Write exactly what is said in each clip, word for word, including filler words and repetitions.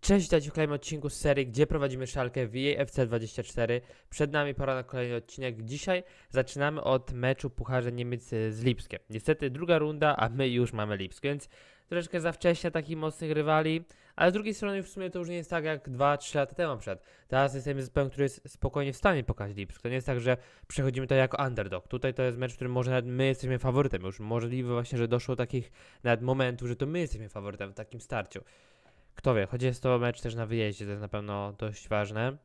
Cześć, witajcie w kolejnym odcinku z serii, gdzie prowadzimy szalkę w E A F C dwadzieścia cztery. Przed nami pora na kolejny odcinek. Dzisiaj zaczynamy od meczu Pucharza Niemiec z Lipskiem. Niestety druga runda, a my już mamy Lipsk, więc troszeczkę za wcześnie takich mocnych rywali, ale z drugiej strony w sumie to już nie jest tak jak dwa trzy lata temu przed. Teraz jesteśmy zespołem, który jest spokojnie w stanie pokazać Lipsk. To nie jest tak, że przechodzimy to jako underdog. Tutaj to jest mecz, w którym może nawet my jesteśmy faworytem. Już możliwe właśnie, że doszło do takich nawet momentów, że to my jesteśmy faworytem w takim starciu. Kto wie, choć jest to mecz też na wyjeździe, to jest na pewno dość ważne.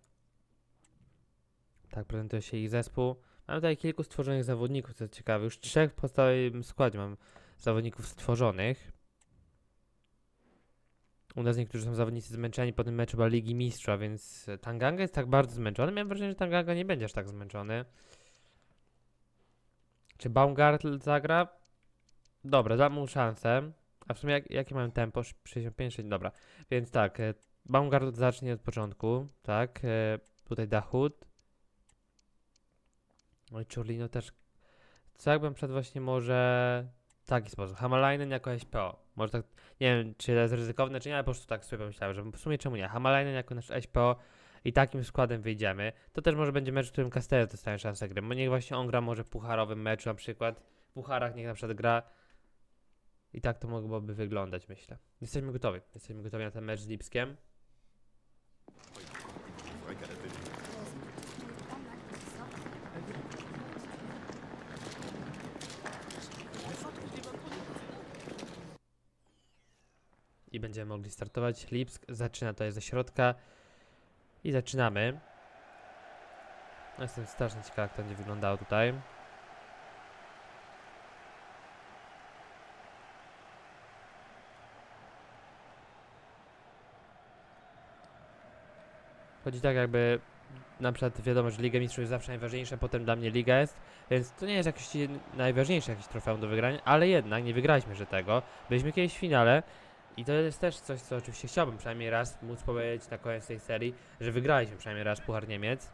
Tak prezentuje się ich zespół. Mamy tutaj kilku stworzonych zawodników, co jest ciekawe. Już trzech w podstawowym składzie mam zawodników stworzonych. U nas niektórzy są zawodnicy zmęczeni po tym meczu chyba Ligi Mistrza, więc Tanganga jest tak bardzo zmęczony. Miałem wrażenie, że Tanganga nie będzie aż tak zmęczony. Czy Baumgartl zagra? Dobra, dam mu szansę. A w sumie jak, jakie mamy tempo? sześćdziesiąt pięć, sześć, dobra. Więc tak, e, Baumgart zacznie od początku, tak. E, tutaj Dachut. No i Czurlino też. Co jakbym przed właśnie może w taki sposób. Hamalainen jako S P O. Może tak, nie wiem czy to jest ryzykowne czy nie, ale po prostu tak sobie pomyślałem, że w sumie czemu nie. Hamalainen jako nasz S P O i takim składem wyjdziemy. To też może będzie mecz, w którym Castells dostanie szansę gry. Bo niech właśnie on gra może w pucharowym meczu na przykład. W pucharach niech na przykład gra. I tak to mogłoby wyglądać, myślę. Jesteśmy gotowi. Jesteśmy gotowi na ten mecz z Lipskiem. I będziemy mogli startować. Lipsk zaczyna to jest ze środka. I zaczynamy. No, jestem strasznie ciekawy, jak to będzie wyglądało tutaj. Chodzi tak jakby, na przykład wiadomo, że Liga Mistrzów jest zawsze najważniejsza, potem dla mnie Liga jest, więc to nie jest jakieś najważniejsze jakieś trofeum do wygrania, ale jednak nie wygraliśmy że tego. Byliśmy kiedyś w finale i to jest też coś, co oczywiście chciałbym przynajmniej raz móc powiedzieć na koniec tej serii, że wygraliśmy przynajmniej raz Puchar Niemiec.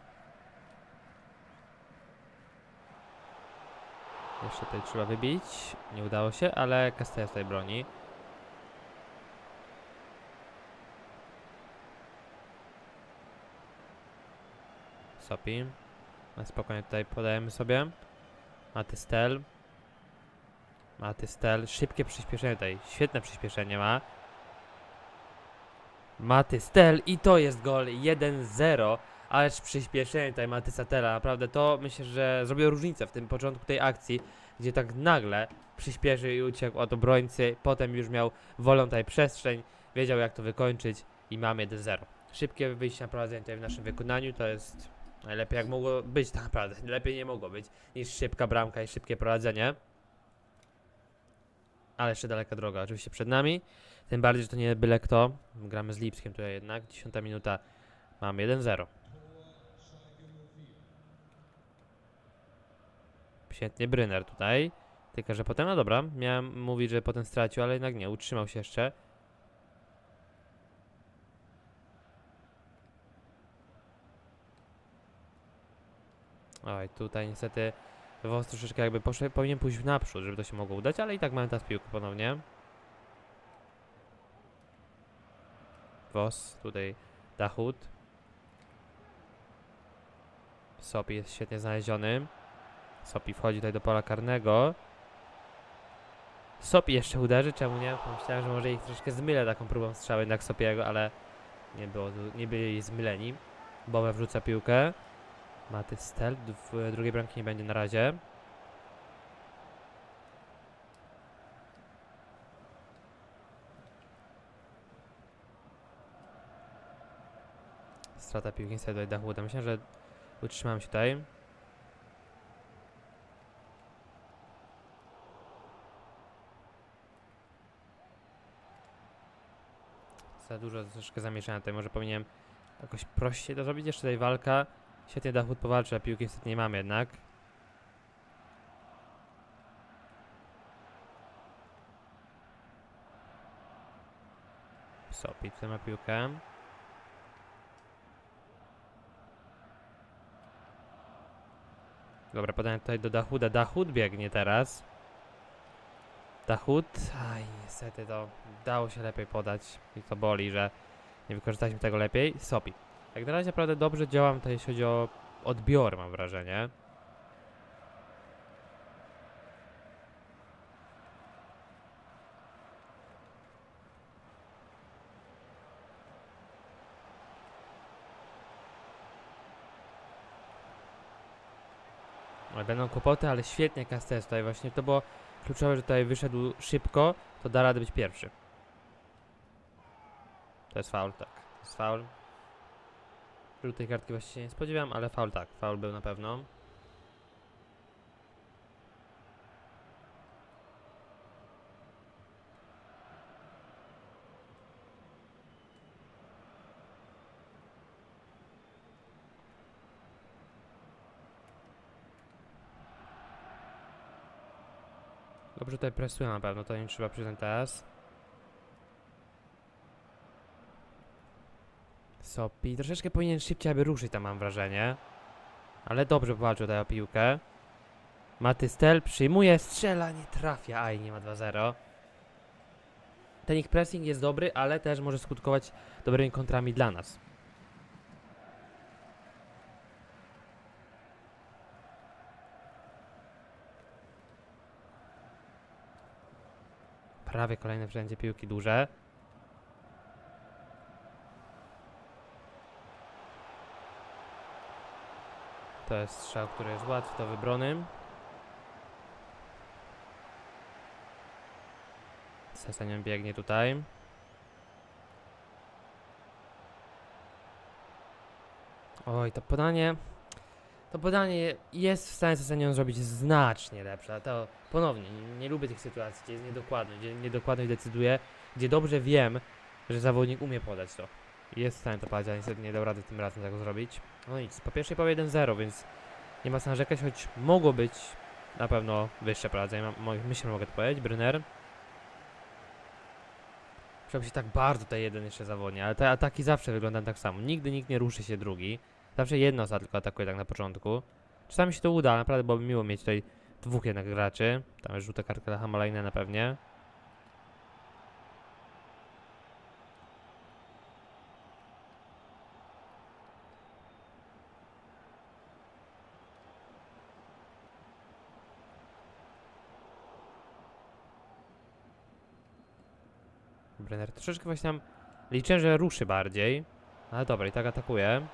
Jeszcze tutaj trzeba wybić, nie udało się, ale Castells tutaj broni. Sopi. Na spokojnie tutaj podajemy sobie. Matystel. Matystel. Szybkie przyspieszenie tutaj. Świetne przyspieszenie ma. Matystel i to jest gol jeden zero. Ależ przyspieszenie tutaj Matysatela. Naprawdę to myślę, że zrobiło różnicę w tym początku tej akcji, gdzie tak nagle przyspieszył i uciekł od obrońcy. Potem już miał wolną tutaj przestrzeń. Wiedział jak to wykończyć i mamy jeden zero. Szybkie wyjście na prowadzenie tutaj w naszym wykonaniu to jest najlepiej jak mogło być tak naprawdę, lepiej nie mogło być niż szybka bramka i szybkie prowadzenie. Ale jeszcze daleka droga oczywiście przed nami. Tym bardziej, że to nie byle kto. Gramy z Lipskiem tutaj jednak. Dziesiąta minuta. Mamy jeden zero. Świetnie Brynner tutaj. Tylko, że potem, no dobra, miałem mówić, że potem stracił, ale jednak nie, utrzymał się jeszcze. Oj, tutaj niestety Wos troszeczkę jakby poszedł, powinien pójść w naprzód, żeby to się mogło udać, ale i tak mamy teraz piłkę ponownie. Wos, tutaj Dachut. Sopi jest świetnie znaleziony. Sopi wchodzi tutaj do pola karnego. Sopi jeszcze uderzy, czemu nie? Pomyślałem, że może ich troszkę zmylę taką próbą strzały jednak Sopiego, ale nie, było, nie byli zmyleni. Bowe wrzuca piłkę. Matystel, w drugiej bramki nie będzie na razie. Strata piłki niestety do Dachuda. Myślę, że utrzymam się tutaj. Za dużo troszkę zamieszania tutaj. Może powinienem jakoś prościej to zrobić. Jeszcze tutaj walka. Świetnie Dachut powalczy, a piłki niestety nie mamy jednak. Sopi tutaj ma piłkę. Dobra, podanie tutaj do Dachuda. Dachut biegnie teraz. Dachut. Aj, niestety to dało się lepiej podać. I to boli, że Nie wykorzystaliśmy tego lepiej. Sopi. Jak na razie naprawdę dobrze działam to jeśli chodzi o odbiory, mam wrażenie. Będą kłopoty, ale świetnie Castells tutaj właśnie. To było kluczowe, że tutaj wyszedł szybko, to da radę być pierwszy. To jest faul, tak. To jest faul. Żółtej kartki właściwie się nie spodziewam, ale faul tak. Faul był na pewno. Dobrze tutaj presują na pewno, to nie trzeba przyznać teraz. Sopi troszeczkę powinien szybciej aby ruszyć tam, mam wrażenie. Ale dobrze powalczył tutaj o piłkę. Matystel przyjmuje, strzela, nie trafia. Aj, nie ma dwa zero. Ten ich pressing jest dobry, ale też może skutkować dobrymi kontrami dla nas. Prawie kolejne przejęcie piłki duże. To jest strzał, który jest łatwy do wybrony. Sesenion biegnie tutaj. Oj, to podanie... To podanie jest w stanie Sesenion zrobić znacznie lepsze. To ponownie, nie, nie lubię tych sytuacji, gdzie jest niedokładny, gdzie niedokładność decyduje, gdzie dobrze wiem, że zawodnik umie podać to. Jest w stanie to podać, ale niestety nie dał rady tym razem tego zrobić. No nic, po pierwszej połowie jeden zero, więc nie ma co narzekać, choć mogło być na pewno wyższe prowadzenie. Myślę, że mogę to powiedzieć. Brynner. Przyjął się tak bardzo tutaj jeden jeszcze zawodnik, ale te ataki zawsze wyglądają tak samo. Nigdy nikt nie ruszy się drugi. Zawsze jedna osoba tylko atakuje tak na początku. Czasami się to uda, naprawdę byłoby miło mieć tutaj dwóch jednak graczy. Tam jest żółta kartka dla Hamalainena pewnie. Brenner troszeczkę właśnie tam liczę, że ruszy bardziej. Ale dobra, i tak atakuje.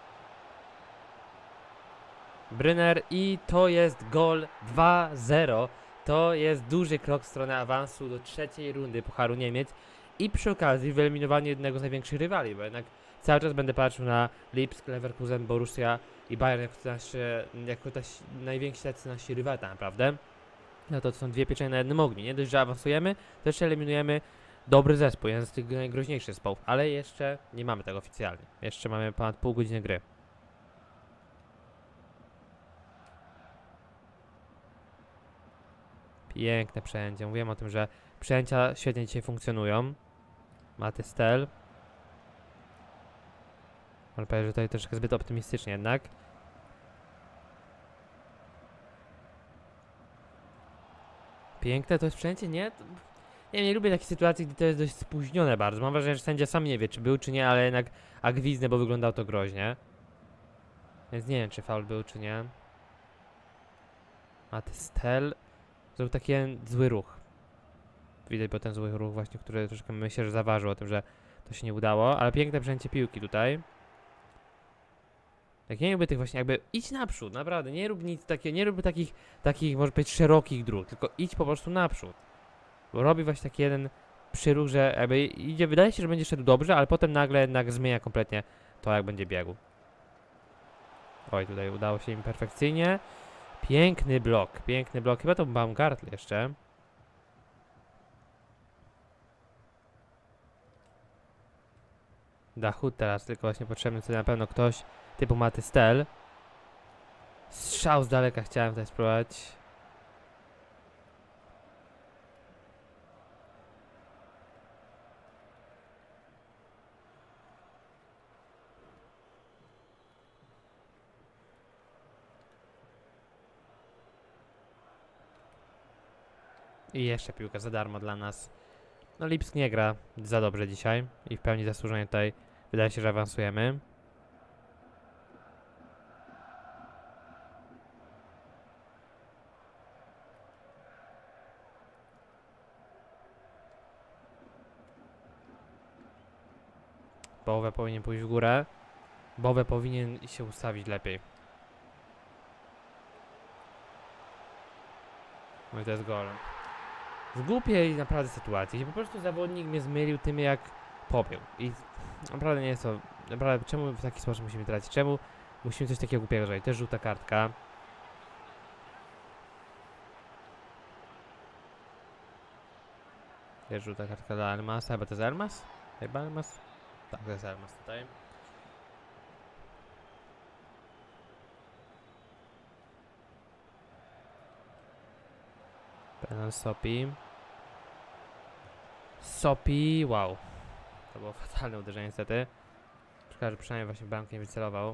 Brynner i to jest gol dwa zero. To jest duży krok w stronę awansu do trzeciej rundy Pucharu Niemiec. I przy okazji wyeliminowanie jednego z największych rywali, bo jednak cały czas będę patrzył na Lipsk, Leverkusen, Borussia i Bayern jako, nasze, jako ta najwięksi tacy nasi rywale tak naprawdę. No to, to są dwie pieczenie na jednym ogniu. Nie dość, że awansujemy, to jeszcze eliminujemy dobry zespół, jeden z tych najgroźniejszych zespołów, ale jeszcze nie mamy tego oficjalnie. Jeszcze mamy ponad pół godziny gry. Piękne przejęcie. Mówiłem o tym, że przejęcia świetnie dzisiaj funkcjonują. Matystel. Może powiedzieć, że tutaj troszkę zbyt optymistycznie jednak. Piękne to jest przejęcie, nie? To... Nie, nie lubię takich sytuacji, gdy to jest dość spóźnione bardzo. Mam wrażenie, że sędzia sam nie wie, czy był, czy nie, ale jednak a gwizdnę, bo wyglądało to groźnie. Więc nie wiem, czy faul był, czy nie. Matystel zrobił taki zły ruch. Widać, bo ten zły ruch właśnie, który troszkę myślę, że zaważył o tym, że to się nie udało. Ale piękne przejęcie piłki tutaj. Jak nie lubię tych właśnie, jakby idź naprzód, naprawdę. Nie rób nic takiego, nie rób takich, takich, może powiedzieć, szerokich dróg, tylko idź po prostu naprzód. Bo robi właśnie taki jeden przyruch, że jakby idzie, wydaje się, że będzie szedł dobrze, ale potem nagle jednak zmienia kompletnie to, jak będzie biegł. Oj, tutaj udało się im perfekcyjnie. Piękny blok, piękny blok. Chyba to Baumgartl jeszcze. Dachut teraz, tylko właśnie potrzebny sobie na pewno ktoś typu Matystel. Strzał z daleka chciałem tutaj spróbować. I jeszcze piłka za darmo dla nas. No Lipsk nie gra za dobrze dzisiaj i w pełni zasłużenie tutaj Wydaje się, że awansujemy. Bowe powinien pójść w górę. Bowe powinien się ustawić lepiej. No i to jest gol. W głupiej naprawdę sytuacji. Po prostu zawodnik mnie zmylił tym, jak popiął. I naprawdę nie jest to... Naprawdę, czemu w taki sposób musimy tracić? Czemu musimy coś takiego głupiego zrobić? To jest żółta kartka. To jest żółta kartka dla Elmasa. Chyba to jest Elmas? Chyba Elmas? Tak, to jest Elmas tutaj. Penal Sopi. Sopi, wow. To było fatalne uderzenie niestety. Szkoda, że przynajmniej właśnie bramkę nie wycelował.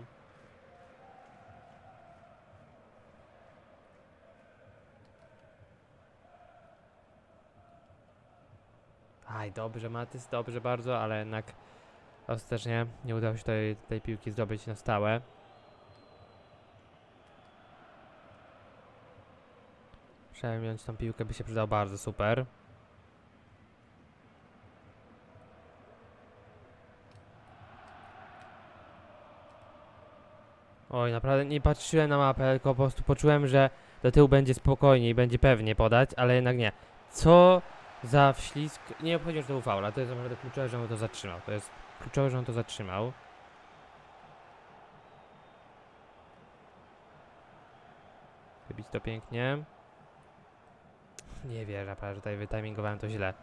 Aj, dobrze Matys, dobrze bardzo, ale jednak ostatecznie nie udało się tej, tej piłki zdobyć na stałe. Przejmując tą piłkę by się przydał bardzo, super. Oj, naprawdę nie patrzyłem na mapę, tylko po prostu poczułem, że do tyłu będzie spokojniej, będzie pewnie podać, ale jednak nie. Co za wślizg... Nie obchodziło, że to był faul, ale to jest naprawdę kluczowe, że on to zatrzymał. To jest kluczowe, że on to zatrzymał. Wybić to pięknie. Nie wierzę, naprawdę, że tutaj wytimingowałem to źle.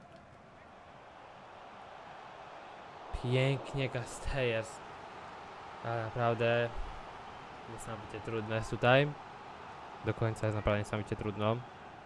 Pięknie Castells. Ale naprawdę niesamowicie trudne jest tutaj. Do końca jest naprawdę niesamowicie trudno.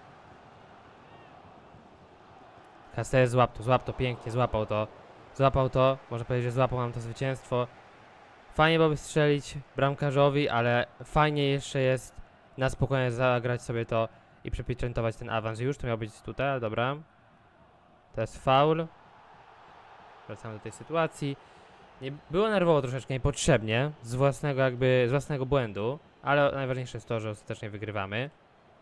Castells złap to, złap to pięknie, złapał to. Złapał to, można powiedzieć, że złapał nam to zwycięstwo. Fajnie byłoby strzelić bramkarzowi, ale fajnie jeszcze jest na spokojnie zagrać sobie to i przepieczętować ten awans. Już to miał być tutaj, ale dobra. To jest faul. Wracamy do tej sytuacji. Nie, było nerwowo troszeczkę, niepotrzebnie, z własnego jakby, z własnego błędu, ale najważniejsze jest to, że ostatecznie wygrywamy.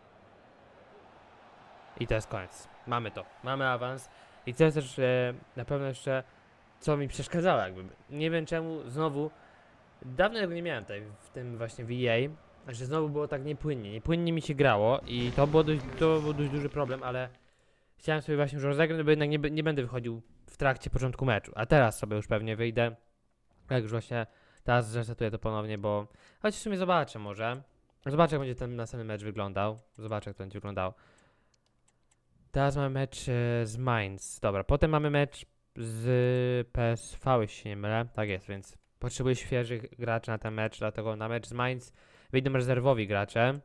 I to jest koniec. Mamy to. Mamy awans. I co jest też e, na pewno jeszcze, co mi przeszkadzało jakby. Nie wiem czemu znowu, dawno tego nie miałem tutaj w tym właśnie V A, że znowu było tak niepłynnie. Niepłynnie mi się grało i to, było dość, to był dość duży problem, ale chciałem sobie właśnie już rozegrać, bo jednak nie, nie będę wychodził w trakcie początku meczu. A teraz sobie już pewnie wyjdę. Jak już właśnie teraz zresetuję to ponownie, bo choć w sumie zobaczę może. Zobaczę, jak będzie ten następny mecz wyglądał. Zobaczę, jak to będzie wyglądał. Teraz mamy mecz e, z Mainz. Dobra, potem mamy mecz z P S V, jeśli się nie mylę. Tak jest, więc potrzebuję świeżych graczy na ten mecz, dlatego na mecz z Mainz wyjdą rezerwowi gracze.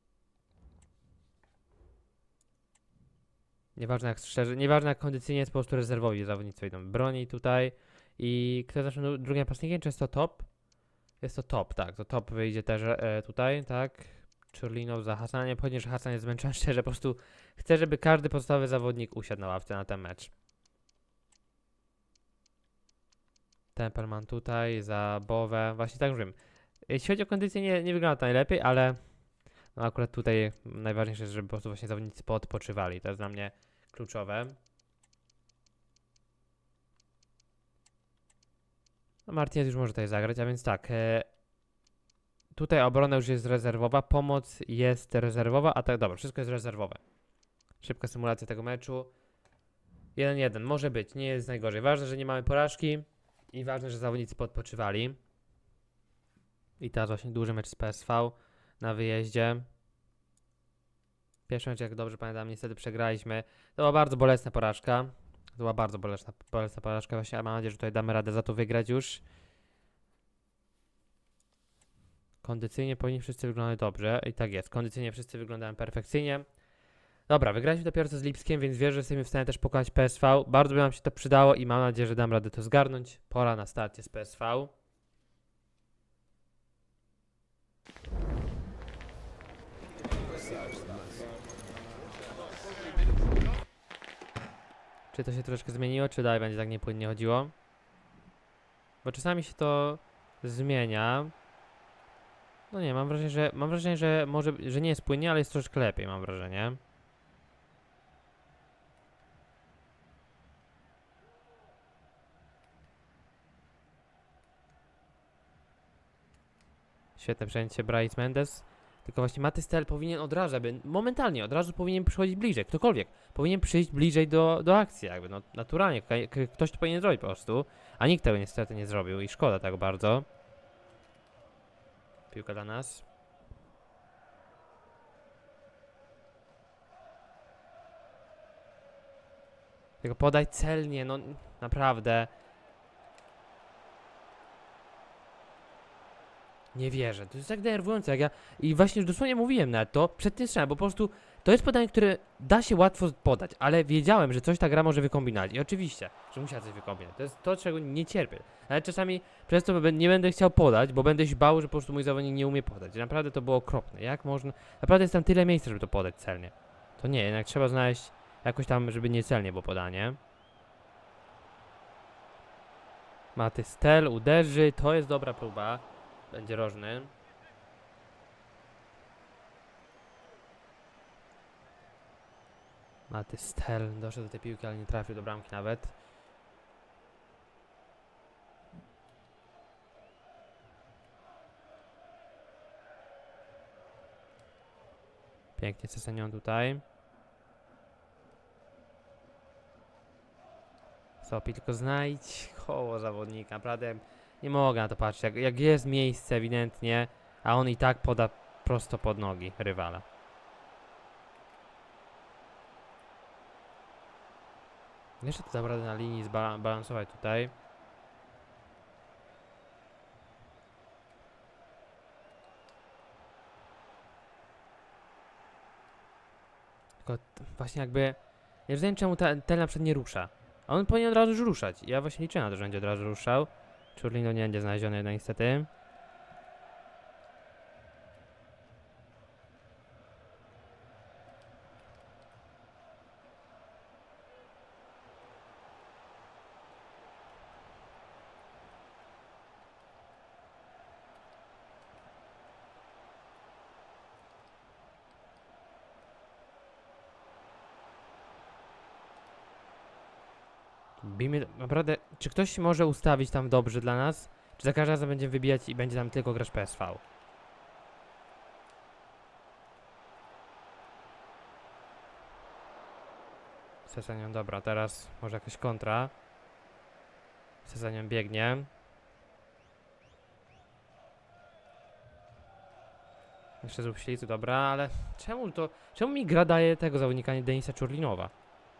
Nieważne jak szczerze, nieważne jak kondycyjnie jest, po prostu rezerwowi zawodnicy wyjdą. Broni tutaj. I kto jest naszym drugim napastnikiem? Czy jest to top? Jest to top, tak. To top wyjdzie też e, tutaj, tak. Czurlinow za Hasana. Nie obchodzi, że Hasan jest zmęczony, szczerze. Po prostu chcę, żeby każdy podstawowy zawodnik usiadł na ławce na ten mecz. Tempelman tutaj za Bowę. Właśnie tak już wiem. Jeśli chodzi o kondycję, nie, nie wygląda to najlepiej, ale no akurat tutaj najważniejsze jest, żeby po prostu właśnie zawodnicy poodpoczywali. To jest dla mnie kluczowe. No Martinez już może tutaj zagrać, a więc tak. E, tutaj obrona już jest rezerwowa, pomoc jest rezerwowa, a tak, dobra, wszystko jest rezerwowe. Szybka symulacja tego meczu. jeden jeden, może być, nie jest najgorzej. Ważne, że nie mamy porażki i ważne, że zawodnicy podpoczywali. I teraz właśnie duży mecz z P S V na wyjeździe. Pierwszy mecz, jak dobrze pamiętam, niestety przegraliśmy. To była bardzo bolesna porażka. To była bardzo bolesna, bolesna porażka. Właśnie mam nadzieję, że tutaj damy radę za to wygrać już. Kondycyjnie powinni wszyscy wyglądać dobrze. I tak jest. Kondycyjnie wszyscy wyglądają perfekcyjnie. Dobra, wygraliśmy dopiero co z Lipskiem, więc wierzę, że jesteśmy w stanie też pokonać P S V. Bardzo by nam się to przydało i mam nadzieję, że dam radę to zgarnąć. Pora na starcie z P S V. Czy to się troszeczkę zmieniło, czy dalej będzie tak niepłynnie chodziło? Bo czasami się to zmienia. No nie, mam wrażenie, że mam wrażenie, że może, że nie jest płynnie, ale jest troszkę lepiej, mam wrażenie. Świetne przejęcie Bryce Mendes. Tylko właśnie Matystel powinien od razu, jakby momentalnie, od razu powinien przychodzić bliżej, ktokolwiek. Powinien przyjść bliżej do, do akcji, jakby, no naturalnie, k ktoś to powinien zrobić po prostu. A nikt tego niestety nie zrobił i szkoda tak bardzo. Piłka dla nas. Tylko podaj celnie, no naprawdę. Nie wierzę, to jest tak denerwujące, jak ja... I właśnie już dosłownie mówiłem nawet to przed tym strzałem, bo po prostu to jest podanie, które da się łatwo podać, ale wiedziałem, że coś ta gra może wykombinować. I oczywiście, że musiała coś wykombinować. To jest to, czego nie cierpię. Ale czasami przez to nie będę chciał podać, bo będę się bał, że po prostu mój zawodnik nie umie podać. I naprawdę to było okropne. Jak można... Naprawdę jest tam tyle miejsca, żeby to podać celnie. To nie, jednak trzeba znaleźć jakoś tam, żeby nie celnie było podanie. Matystel uderzy, to jest dobra próba. Będzie rożny. Matystel doszedł do tej piłki, ale nie trafił do bramki nawet. Pięknie Sessegnon tutaj. Sopi, tylko znajdź koło zawodnika. Naprawdę nie mogę na to patrzeć. Jak, jak jest miejsce ewidentnie, a on i tak poda prosto pod nogi rywala. Jeszcze to naprawdę na linii zbalansować tutaj. Tylko właśnie jakby... Nie rozumiem, czemu ten, ten na przykład nie rusza. A on powinien od razu już ruszać. Ja właśnie liczę na to, że będzie od razu ruszał. Churlino nie będzie znaleziony jednak niestety. Bijmy, naprawdę, czy ktoś może ustawić tam dobrze dla nas? Czy za każdym razem będziemy wybijać i będzie tam tylko grać P S V? Sessegnon, dobra, teraz może jakaś kontra. Sessegnon biegnie. Jeszcze zrób ślicy, dobra, ale czemu to, czemu mi gra daje tego zawodnika, nie Denisa Churlinowa?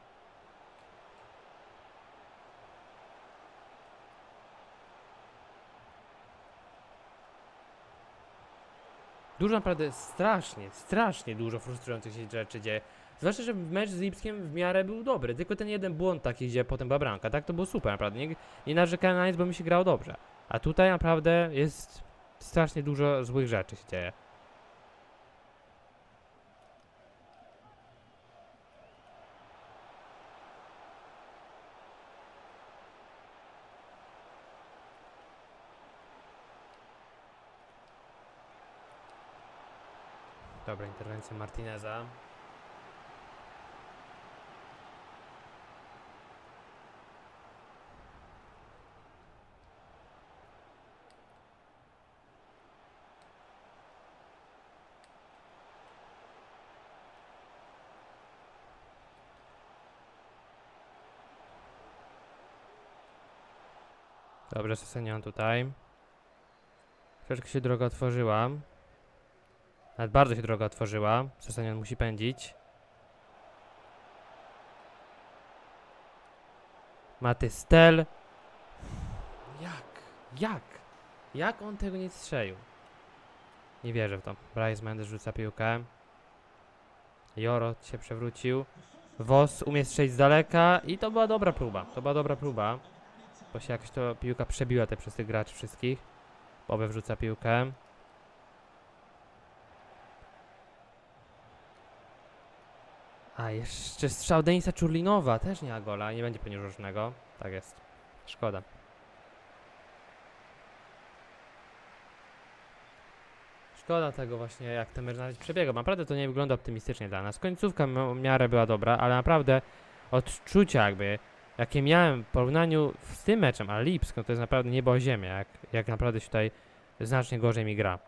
Dużo naprawdę, strasznie, strasznie dużo frustrujących się rzeczy dzieje. Zwłaszcza, że mecz z Lipskiem w miarę był dobry, tylko ten jeden błąd taki, gdzie potem była bramka, tak? To było super, naprawdę. Nie, nie narzekałem na nic, bo mi się grało dobrze. A tutaj naprawdę jest strasznie dużo złych rzeczy się dzieje. Dobra, interwencja Martineza. Dobrze, Sessegnon tutaj. Troszeczkę się droga otworzyła. Nawet bardzo się droga otworzyła. Sessegnon musi pędzić. Matystel. Jak? Jak? Jak on tego nie strzelił? Nie wierzę w to. Bryce Mendes rzuca piłkę. Joro się przewrócił. Vos umie strzelić z daleka i to była dobra próba. To była dobra próba. Bo się jakoś to piłka przebiła te przez tych graczy wszystkich. Bobe wrzuca piłkę. A jeszcze strzał Denisa Churlinowa. Też nie ma gola. Nie będzie pewnie różnego. Tak jest. Szkoda. Szkoda tego właśnie, jak ten mecz na razie przebiegał. Naprawdę to nie wygląda optymistycznie dla nas. Końcówka w miarę była dobra, ale naprawdę odczucia jakby, jakie miałem w porównaniu z tym meczem, a Lipsk, no to jest naprawdę niebo o ziemię, jak, jak naprawdę się tutaj znacznie gorzej mi gra.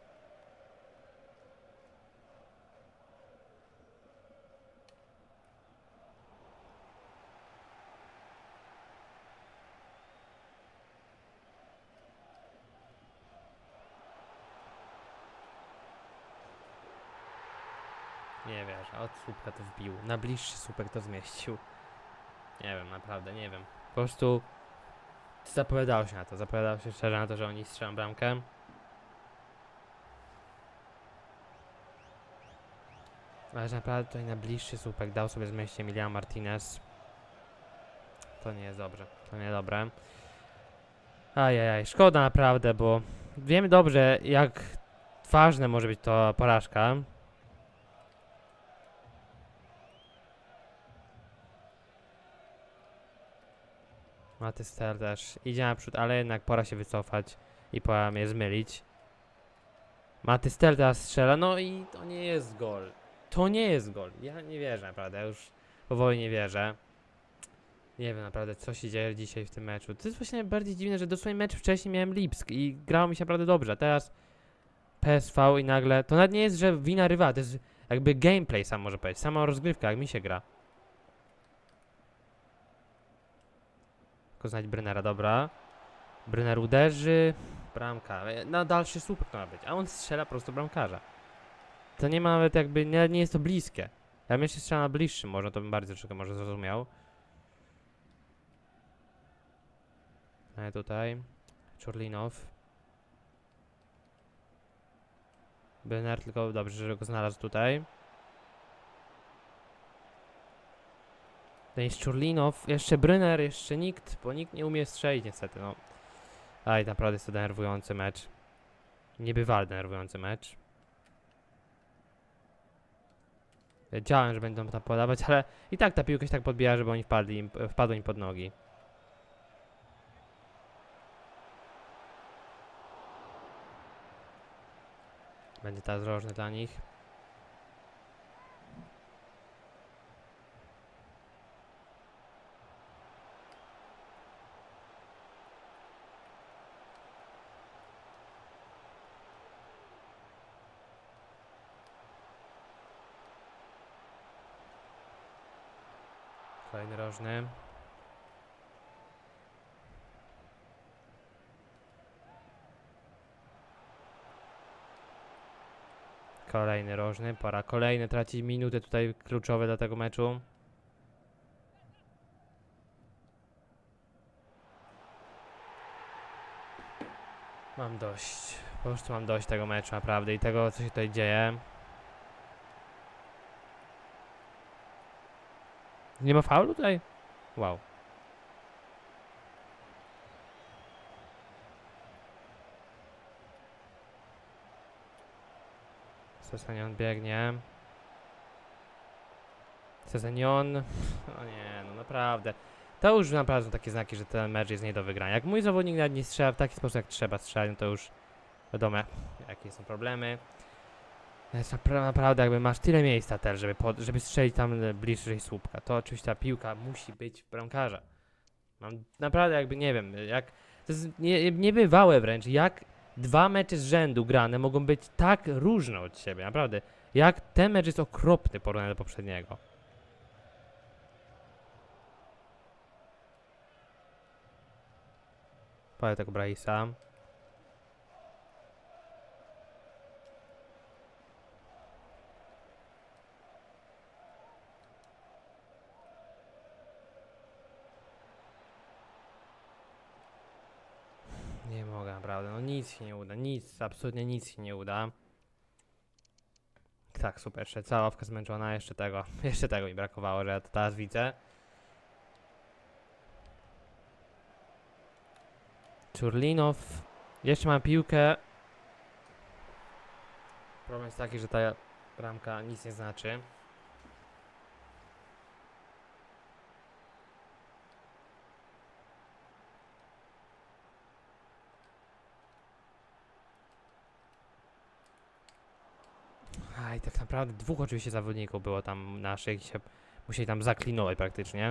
Nie wiesz, a od słupka to wbił. Na bliższy słupek to zmieścił. Nie wiem, naprawdę, nie wiem. Po prostu zapowiadało się na to, zapowiadało się szczerze na to, że oni strzelą bramkę. Ale że naprawdę tutaj na bliższy słupek dał sobie zmieścić Emiliano Martinez. To nie jest dobrze, to nie dobre. Ajajaj, szkoda naprawdę, bo wiemy dobrze, jak ważne może być to porażka. Matystel też idzie naprzód, ale jednak pora się wycofać i pora mnie zmylić. Matystel teraz strzela, no i to nie jest gol. To nie jest gol. Ja nie wierzę naprawdę, ja już powoli nie wierzę. Nie wiem naprawdę, co się dzieje dzisiaj w tym meczu. To jest właśnie najbardziej dziwne, że dosłownie mecz wcześniej miałem Lipsk i grało mi się naprawdę dobrze, a teraz P S V i nagle... To nawet nie jest, że wina rywala, to jest jakby gameplay sam może powiedzieć, sama rozgrywka, jak mi się gra. Tylko znać Brynera, dobra. Bryner uderzy, bramka, na dalszy słupek to ma być, a on strzela prosto bramkarza. To nie ma nawet jakby, nie, nie jest to bliskie. Ja bym jeszcze strzelał na bliższym, może to bym bardziej troszkę może zrozumiał. A tutaj Czurlinow. Bryner, tylko dobrze, że go znalazł tutaj. To jest Czurlinow, jeszcze Bryner, jeszcze nikt, bo nikt nie umie strzelić niestety, no. Aj, naprawdę jest to denerwujący mecz. Niebywale denerwujący mecz. Wiedziałem, że będą tam podawać, ale i tak ta piłka się tak podbija, żeby oni wpadli im, wpadły im pod nogi. Będzie teraz rożny dla nich. Kolejny rożny. Kolejny rożny. Pora kolejny tracić minuty tutaj kluczowe dla tego meczu. Mam dość. Po prostu mam dość tego meczu naprawdę i tego, co się tutaj dzieje. Nie ma faulu tutaj? Wow. Sesenion biegnie. Sesenion. O nie, no naprawdę. To już naprawdę są takie znaki, że ten mecz jest nie do wygrania. Jak mój zawodnik nawet nie strzela w taki sposób, jak trzeba strzelać, no to już wiadomo, jakie są problemy. Jest napra naprawdę jakby masz tyle miejsca też, żeby, pod, żeby strzelić tam bliżej słupka. To oczywiście ta piłka musi być w bramkarza. Mam naprawdę jakby, nie wiem, jak... To jest nie, niebywałe wręcz, jak dwa mecze z rzędu grane mogą być tak różne od siebie, naprawdę. Jak ten mecz jest okropny porównany do poprzedniego. Palę tego Braisa. Nie mogę, naprawdę, no nic się nie uda, nic, absolutnie nic się nie uda. Tak, super, jeszcze cała ławka zmęczona, jeszcze tego, jeszcze tego mi brakowało, że ja to teraz widzę. Czurlinow, jeszcze mam piłkę. Problem jest taki, że ta bramka nic nie znaczy. Aj, tak naprawdę dwóch oczywiście zawodników było tam naszych, się musieli tam zaklinować praktycznie.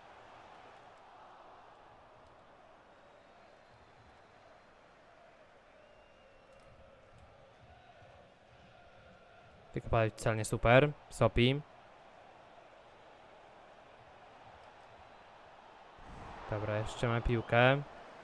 Wykopali celnie, super. Sopi. Dobra, jeszcze ma piłkę.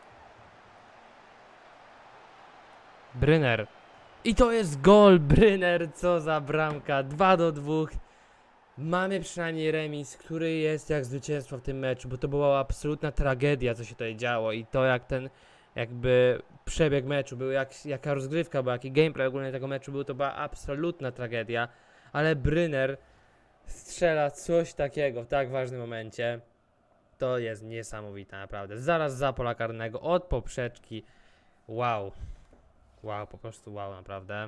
Bryner. I to jest gol, Bryner, co za bramka, dwa do dwóch. Mamy przynajmniej remis, który jest jak zwycięstwo w tym meczu, bo to była absolutna tragedia, co się tutaj działo i to jak ten, jakby przebieg meczu był, jak, jaka rozgrywka była, jaki gameplay ogólnie tego meczu był, to była absolutna tragedia, ale Bryner strzela coś takiego w tak ważnym momencie, to jest niesamowite naprawdę, zaraz za pola karnego, od poprzeczki, wow. Wow, po prostu wow, naprawdę.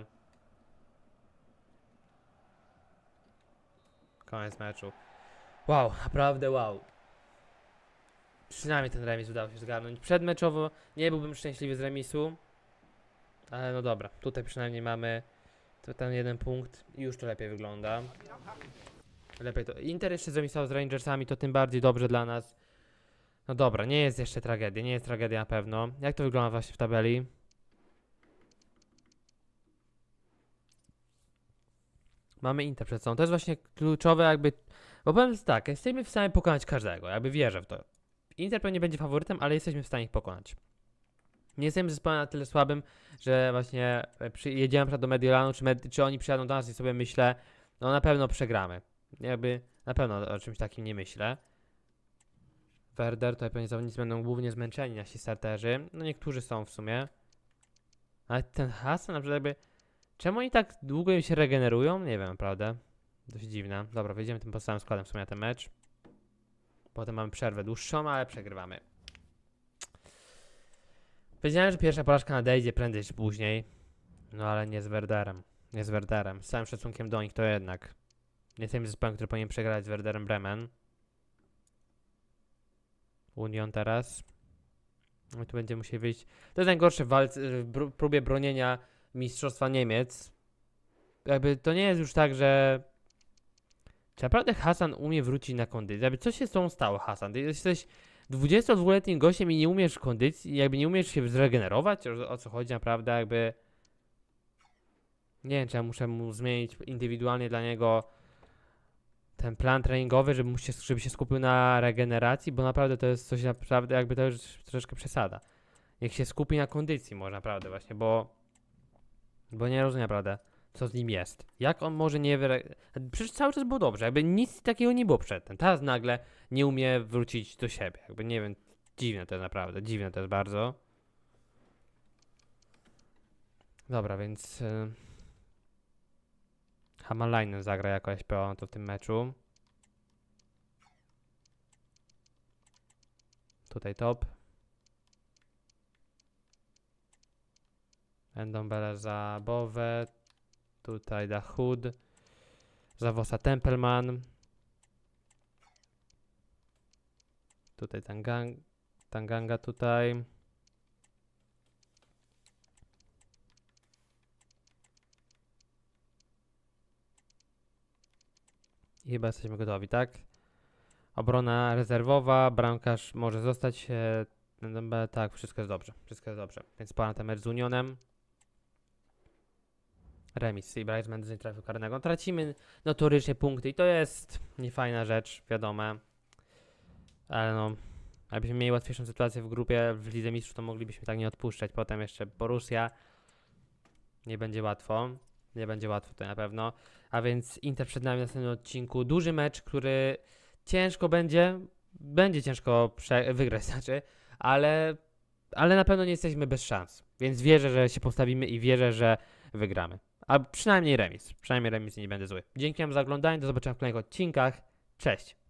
Koniec meczu. Wow, naprawdę wow. Przynajmniej ten remis udało się zgarnąć. Przedmeczowo nie byłbym szczęśliwy z remisu. Ale no dobra, tutaj przynajmniej mamy to ten jeden punkt i już to lepiej wygląda. Lepiej to. Inter jeszcze zremisował z Rangersami, to tym bardziej dobrze dla nas. No dobra, nie jest jeszcze tragedia, nie jest tragedia na pewno. Jak to wygląda właśnie w tabeli? Mamy Inter przed sobą. To jest właśnie kluczowe jakby... Bo powiem tak, jesteśmy w stanie pokonać każdego, jakby wierzę w to. Inter pewnie będzie faworytem, ale jesteśmy w stanie ich pokonać. Nie jesteśmy zespołem na tyle słabym, że właśnie jedziemy do Mediolanu, czy, med czy oni przyjadą do nas i sobie myślę, no na pewno przegramy. Jakby na pewno o czymś takim nie myślę. Werder, tutaj pewnie zawodnicy będą głównie zmęczeni, nasi starterzy. No niektórzy są w sumie. Ale ten Hasan na przykład jakby... Czemu oni tak długo im się regenerują? Nie wiem, naprawdę. Dość dziwne. Dobra, wejdziemy tym podstawowym składem w sumie na ten mecz. Potem mamy przerwę dłuższą, ale przegrywamy. Wiedziałem, że pierwsza porażka nadejdzie prędzej czy później. No ale nie z Werderem. Nie z Werderem. Z całym szacunkiem do nich to jednak. Nie jesteśmy zespołem, który powinien przegrać z Werderem Bremen. Union teraz. No i tu będzie musieli wyjść. To jest najgorsze w walce, w próbie bronienia Mistrzostwa Niemiec. Jakby to nie jest już tak, że... Czy naprawdę Hasan umie wrócić na kondycję? Jakby co się z tą stało, Hasan? Ty jesteś dwudziestodwuletnim gościem i nie umiesz kondycji, jakby nie umiesz się zregenerować? O, o co chodzi naprawdę, jakby... Nie wiem, czy ja muszę mu zmienić indywidualnie dla niego ten plan treningowy, żeby, mu się, żeby się skupił na regeneracji, bo naprawdę to jest coś naprawdę, jakby to już troszeczkę przesada. Niech się skupi na kondycji może naprawdę właśnie, bo... Bo nie rozumiem naprawdę, co z nim jest. Jak on może nie wyre... Przecież cały czas było dobrze, jakby nic takiego nie było przedtem. Teraz nagle nie umie wrócić do siebie. Jakby nie wiem, dziwne to jest naprawdę, dziwne to jest bardzo. Dobra, więc... Yy... Hamalainen zagra jako S P O to w tym meczu. Tutaj top. Endombele za Bowę. Tutaj Dahoud. Za Vossa Tempelman. Tutaj Tangang Tanganga tutaj. I chyba jesteśmy gotowi, tak? Obrona rezerwowa, bramkarz może zostać. E, tak, wszystko jest dobrze. Wszystko jest dobrze. Więc pora na ten mecz z Unionem. Remis i Bryce Mendes nie trafił karnego. Tracimy notorycznie punkty i to jest niefajna rzecz, wiadome. Ale no, jakbyśmy mieli łatwiejszą sytuację w grupie w Lidze Mistrzów, to moglibyśmy tak nie odpuszczać. Potem jeszcze Borussia. Nie będzie łatwo. Nie będzie łatwo to na pewno. A więc Inter przed nami w następnym odcinku. Duży mecz, który ciężko będzie. Będzie ciężko wygrać, znaczy, ale, ale na pewno nie jesteśmy bez szans. Więc wierzę, że się postawimy i wierzę, że wygramy. A przynajmniej remis. Przynajmniej remis nie będzie zły. Dzięki wam za oglądanie. Do zobaczenia w kolejnych odcinkach. Cześć!